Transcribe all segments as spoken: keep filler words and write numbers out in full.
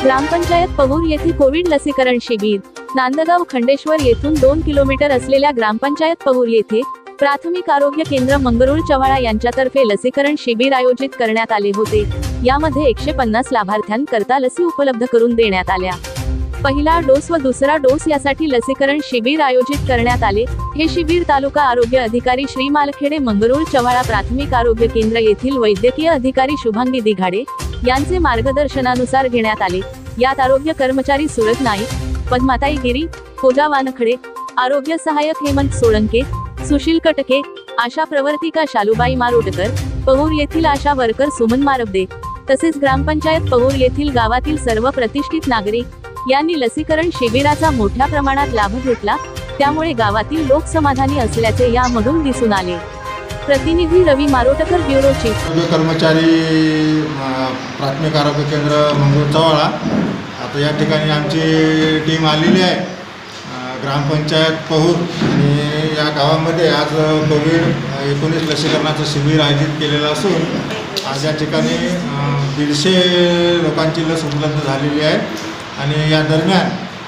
ग्रामपंचायत पहूर येथे कोविड लसीकरण शिबिर। नांदगाव खंडेश्वर येथून दोन किलोमीटर असलेल्या ग्रामपंचायत पहूर येथे प्राथमिक आरोग्य केंद्र मंगरुळ चव्हाळा यांच्यातर्फे लसीकरण शिबिर आयोजित करण्यात आले होते। यामध्ये एकशे पन्नास लाभार्थ्यांकरता लसी उपलब्ध करून देण्यात आल्या। पहिला डोस व दुसरा डोस यासाठी लसीकरण शिबिर आयोजित करण्यात आले। हे शिबिर तालुका आरोग्य अधिकारी श्री मालखेडे मंगरुळ चव्हाळा प्राथमिक आरोग्य केंद्र येथील वैद्यकीय अधिकारी शुभांगी दिघाडे यांचे मार्गदर्शनानुसार घेण्यात आले। यात आरोग्य कर्मचारी सुरत नाईक, पद्माताई गिरी, पूजा वानखडे, आरोग्य सहाय्यक हेमंत सोळंके, सुशील कटके, आशा प्रवर्तिका शालूबाई मारोटकर, पहूर येथील आशा वर्कर सुमन मारबदे तसेच ग्रामपंचायत पहूर येथील गावातील सर्व प्रतिष्ठित नागरिक यांनी लसीकरण शिबिराचा मोठ्या प्रमाणात लाभ घेतला। त्यामुळे गावातील लोक समाधानी असल्याचे यामधून दिसून आले। प्रतिनिधी रवी मारोटकर, ब्युरो चीफ। कर्मचारी प्राथमिक आरोग्य केंद्र मंगरुळ चव्हाळा, आता या ठिकाणी आमची टीम आलेली आहे ग्रामपंचायत पहूर आणि या गावामध्ये आज कोविड एकोणीस लसीकरणाचं शिबिर आयोजित केलेलं असून आज या ठिकाणी दीडशे लोकांची लस उपलब्ध झालेली आहे। आणि या दरम्यान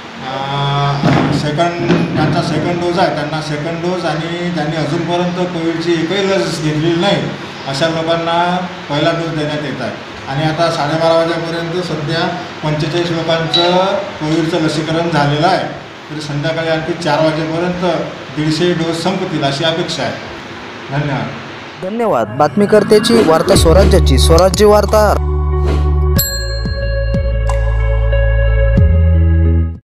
सेकंड ज्यांचा सेकंड डोस आहे त्यांना सेकंड डोस आणि ज्यांनी अजूनपर्यंत कोविडची एकही लस घेतलेली नाही अशा लोकांना पहिला डोस देण्यात येत आहे। आणि आता साडेबारा वाजेपर्यंत सध्या पंचेचाळीस लोकांचं कोविडचं लसीकरण झालेलं आहे। तरी संध्याकाळी आणखी चार वाजेपर्यंत दीडशे डोस संपतील अशी अपेक्षा आहे। धन्यवाद। धन्यवाद। बातमीकर्त्याची वार्ता स्वराज्याची, स्वराज्य वार्ता।